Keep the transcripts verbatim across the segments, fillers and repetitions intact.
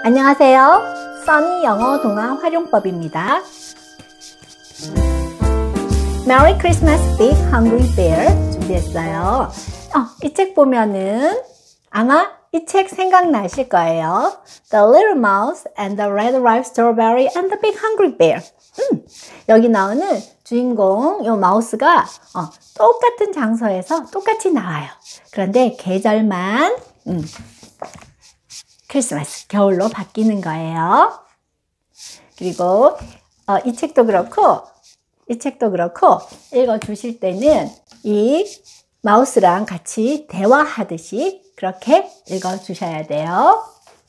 안녕하세요. 써니 영어 동화 활용법입니다. Merry Christmas Big Hungry Bear 준비했어요. 어, 이 책 보면은 아마 이 책 생각나실 거예요. The Little Mouse and the Red Ripe Strawberry and the Big Hungry Bear. 음, 여기 나오는 주인공 요 마우스가 어, 똑같은 장소에서 똑같이 나와요. 그런데 계절만 음, 크리스마스, 겨울로 바뀌는 거예요. 그리고 어, 이 책도 그렇고 이 책도 그렇고 읽어주실 때는 이 마우스랑 같이 대화하듯이 그렇게 읽어주셔야 돼요.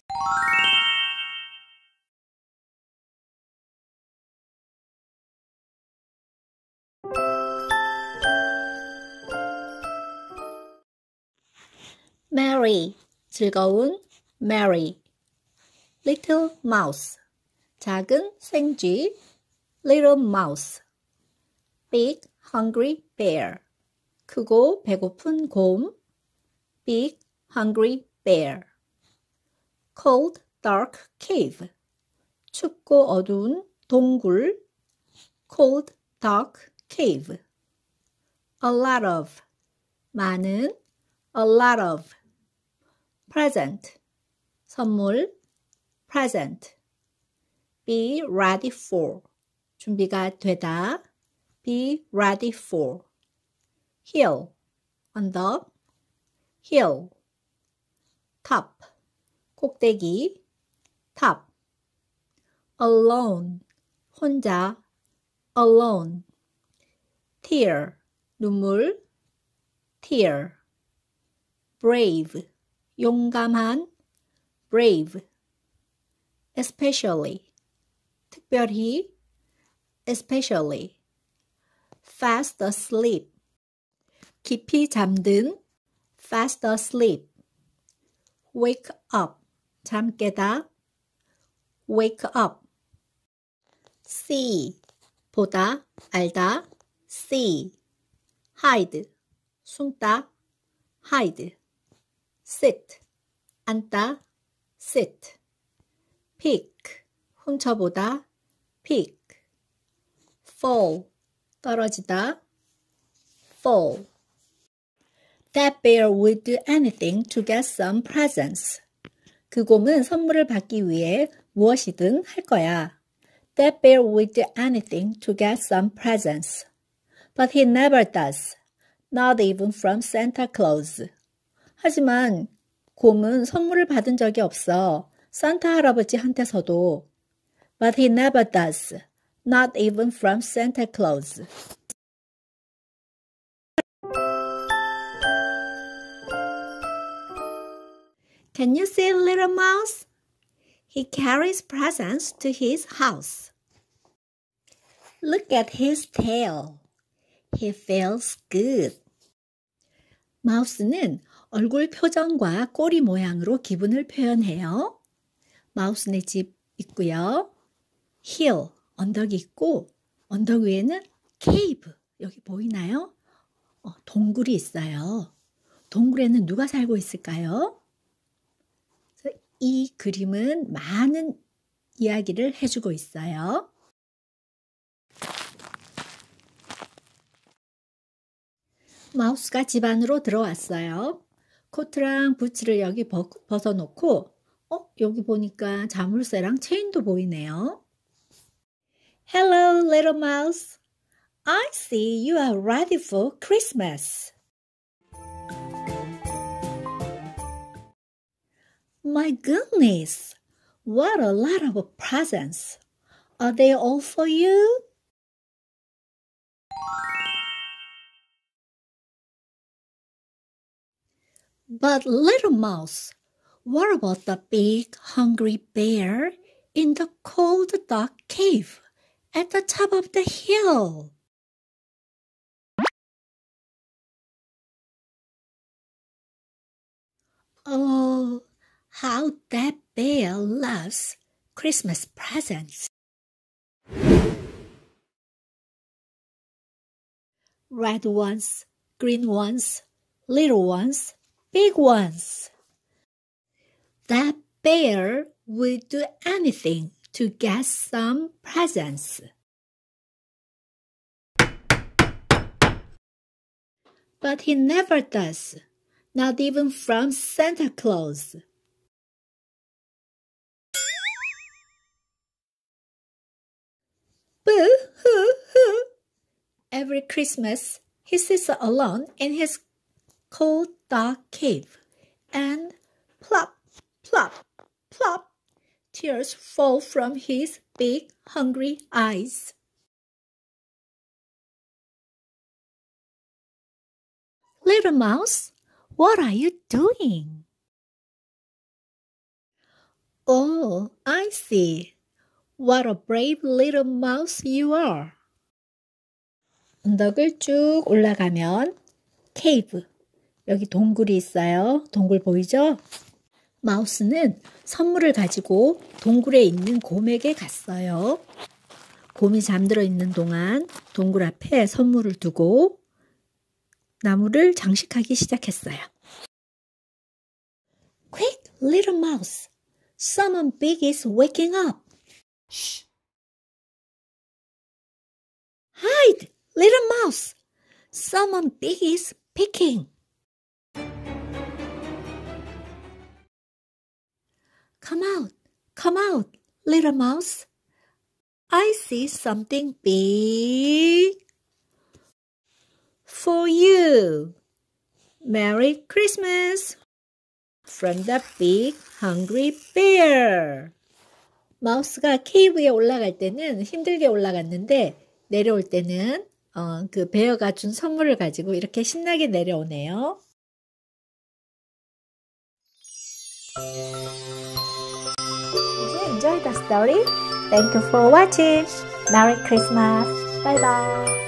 Merry, 즐거운 Merry. Little mouse, 작은 생쥐. Little mouse. Big hungry bear, 크고 배고픈 곰. Big hungry bear. Cold dark cave, 춥고 어두운 동굴. Cold dark cave. A lot of, 많은. A lot of. Present, 선물. Present. Be ready for, 준비가 되다. Be ready for. Hill, 언덕. Hill. Top, 꼭대기. Top. Alone, 혼자. Alone. Tear, 눈물. Tear. Brave, 용감한. Brave. Especially, 특별히. Especially. Fast asleep, 깊이 잠든. Fast asleep. Wake up, 잠 깨다. Wake up. See, 보다, 알다. See. Hide, 숨다. Hide. Sit, 앉다. Sit. Pick, 훔쳐보다. Pick. Fall, 떨어지다. Fall. That bear would do anything to get some presents. 그 곰은 선물을 받기 위해 무엇이든 할 거야. That bear would do anything to get some presents. But he never does. Not even from Santa Claus. 하지만 곰은 선물을 받은 적이 없어. 산타 할아버지한테서도. But he never does. Not even from Santa Claus. Can you see Little Mouse? He carries presents to his house. Look at his tail. He feels good. 마우스는 얼굴 표정과 꼬리 모양으로 기분을 표현해요. 마우스네 집 있고요. Hill, 언덕이 있고 언덕 위에는 cave, 여기 보이나요? 어, 동굴이 있어요. 동굴에는 누가 살고 있을까요? 이 그림은 많은 이야기를 해주고 있어요. 마우스가 집 안으로 들어왔어요. 코트랑 부츠를 여기 벗어놓고 어? 여기 보니까 자물쇠랑 체인도 보이네요. Hello, little mouse. I see you are ready for Christmas. My goodness, what a lot of presents. Are they all for you? But little mouse, what about the big hungry bear in the cold dark cave at the top of the hill? Oh, how that bear loves Christmas presents. Red ones, green ones, little ones, big ones. That bear would do anything to get some presents. But he never does, not even from Santa Claus. Boo-hoo-hoo! Every Christmas, he sits alone in his cold, dark cave, and plop, plop, plop, tears fall from his big, hungry eyes. Little mouse, what are you doing? Oh, I see. What a brave little mouse you are. 언덕을 쭉 올라가면 케이브, 여기 동굴이 있어요. 동굴 보이죠? 마우스는 선물을 가지고 동굴에 있는 곰에게 갔어요. 곰이 잠들어 있는 동안 동굴 앞에 선물을 두고 나무를 장식하기 시작했어요. Quick, little mouse. Someone big is waking up. Shh. Hide, little mouse. Someone big is peeking. Come out, come out, little mouse. I see something big for you. Merry Christmas from the big hungry bear. 마우스가 케이브에 올라갈 때는 힘들게 올라갔는데 내려올 때는 어, 그 베어가 준 선물을 가지고 이렇게 신나게 내려오네요. Did you enjoy the story? Thank you for watching. Merry Christmas. Bye bye.